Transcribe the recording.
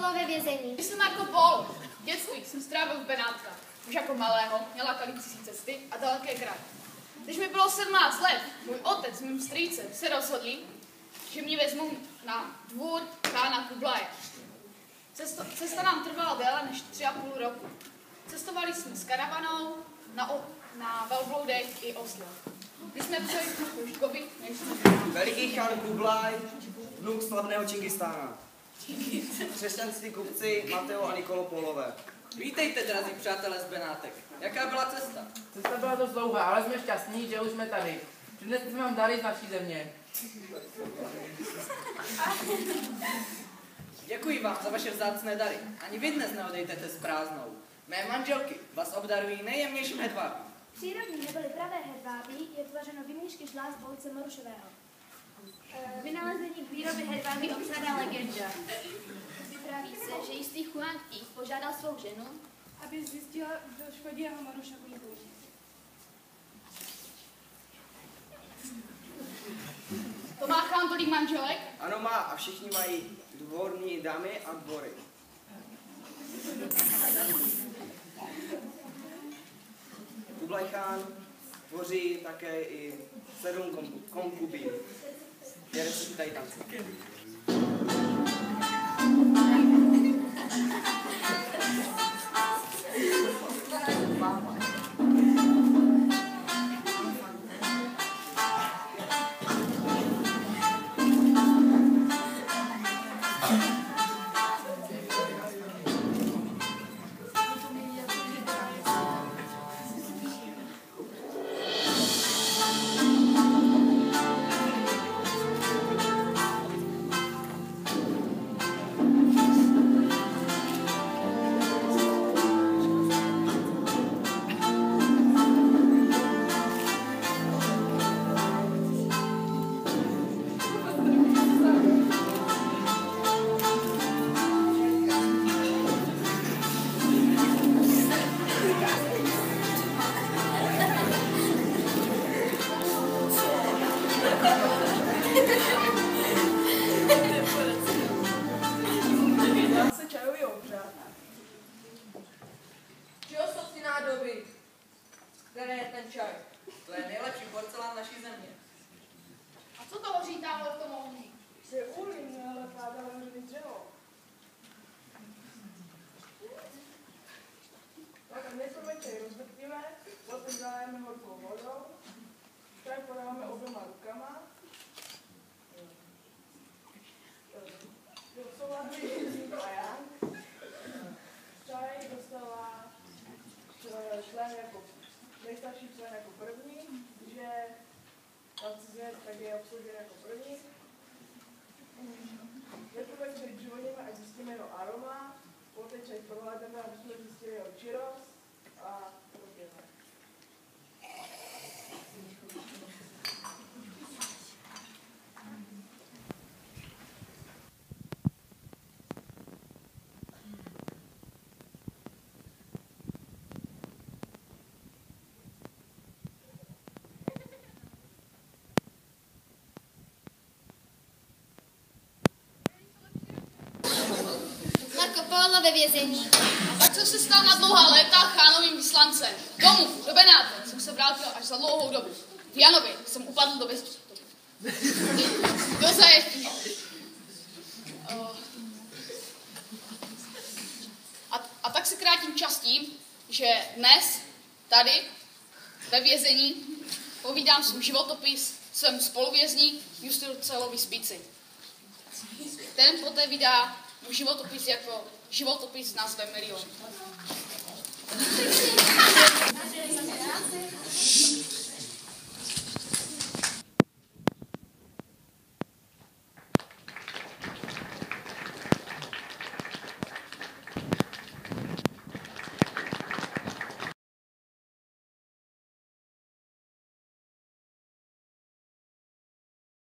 Polo ve vězení. Jsem Marco Polo. V dětství jsem strávil v Benátkách. Už jako malého mě lákaly cizí cesty a daleké kraje. Když mi bylo 17 let, můj otec s mým strýcem se rozhodli, že mě vezmou na dvůr chána Kublaje. Cesta nám trvala déle než 3,5 roku. Cestovali jsme s karavanou na velbloudech i oslech. Když jsme přijeli k Pruškovi, Veliký chán Kublaj, vnuk slavného Čingistána. Křesťanství kupci Mateo a Nikolo Polové. Vítejte, drazí přátelé z Benátek. Jaká byla cesta? Cesta byla dost dlouhá, ale jsme šťastní, že už jsme tady. Přinesli jsme vám dary z naší země. Děkuji vám za vaše vzácné dary. Ani vy dnes neodejdete s prázdnou. Mé manželky vás obdarují nejjemnějším hedvábím. Přírodní neboli pravé hedvábí je tvořeno vymíšky žláz volice Morušového. Vynalezení výroby hedvábí obsádá legenda. Vypráví se, že jistý Juan King požádal svou ženu, Aby zjistila, kdo škodí jeho Morušový kůži. to má chán tolik manželek. Ano má a všichni mají dvorní dámy a dvory. Kublaj chán tvoří také i 7 konkubín, které se tady tancují. Čeho jsou ty nádoby? Které je ten čaj? To je nejlepší porcelán naší země. A co to hoří tamhle v tom ohni? To je uhlí, ale pádá velmi dřevo. Tak a něco večer rozvrtíme, potom zaléjeme horkou vodou, čaj podáváme oběma rukama. Souhlasí Zíko a Jan. Čaj dostala člen jako nejstarší člen jako první, že tam cizně tak je obsloužen jako první. Nejprve si přivoníme a zjistíme jeho aroma, poté čaj prohlédneme, aby jsme zjistili jeho čirost a podobně. Marco Polo ve vězení. A tak jsem se stal na dlouhá léta chánovým vyslancem. Domů, do Benátek, jsem se vrátil až za dlouhou dobu. V Janovi jsem upadl do zajetí. A tak se krátím čas tím, že dnes, tady, ve vězení, povídám svůj životopis svému spoluvězni Justilu Celovi Spici. Ten poté vydá můj životopis jako životopis s názvem Milion.